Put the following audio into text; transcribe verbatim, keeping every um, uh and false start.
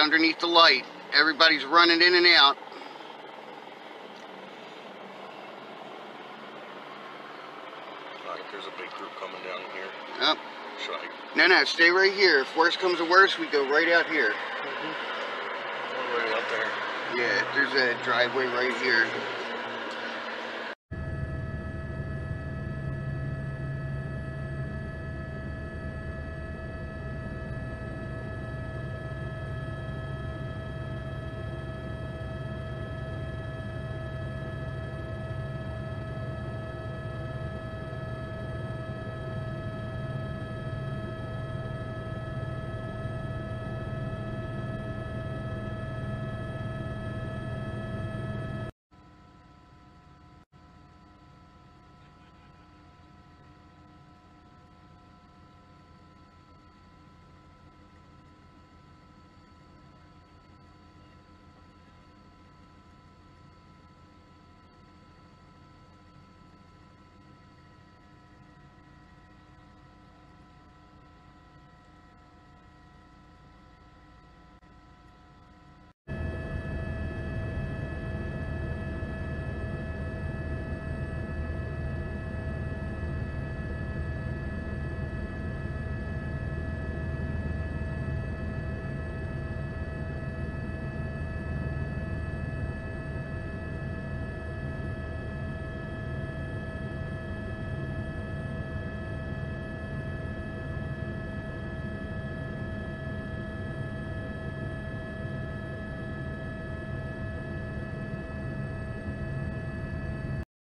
underneath the light. Everybody's running in and out. Alright, there's a big group coming down here. Yep. Should I? No, no, stay right here. If worse comes to worse, we go right out here. Mm-hmm. Right out there. Yeah, there's a driveway right here.